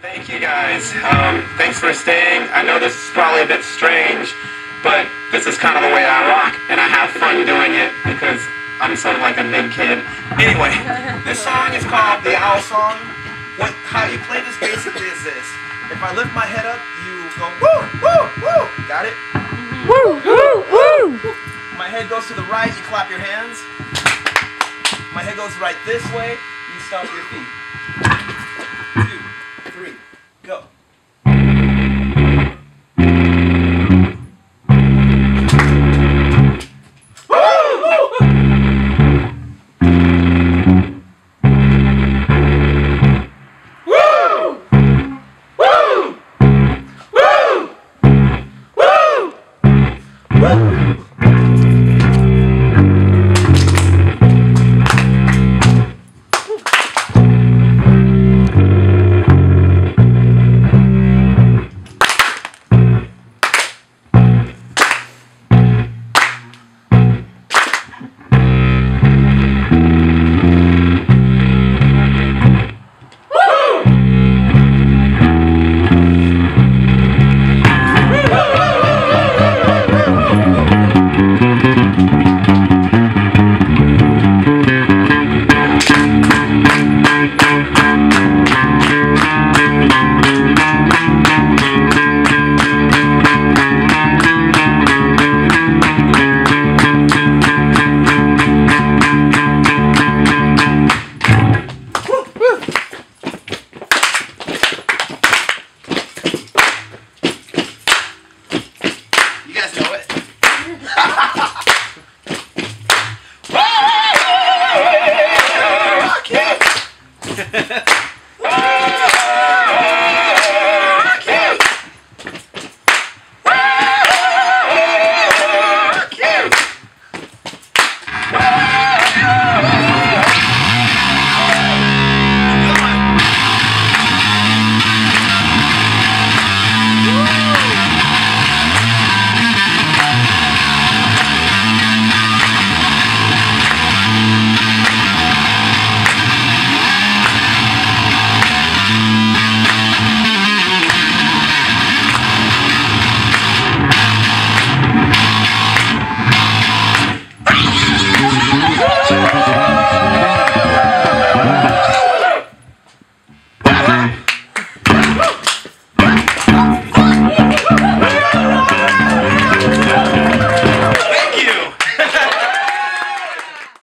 Thank you guys. Thanks for staying. I know this is probably a bit strange, but this is kind of the way I rock, and I have fun doing it because I'm sort of like a big kid. Anyway, this song is called the Owl Song. How you play this basically is this. If I lift my head up, you go woo, woo, woo. Got it? Woo, woo, woo. My head goes to the right, you clap your hands. My head goes right this way, you stomp your feet. 2, 3, go. Woo!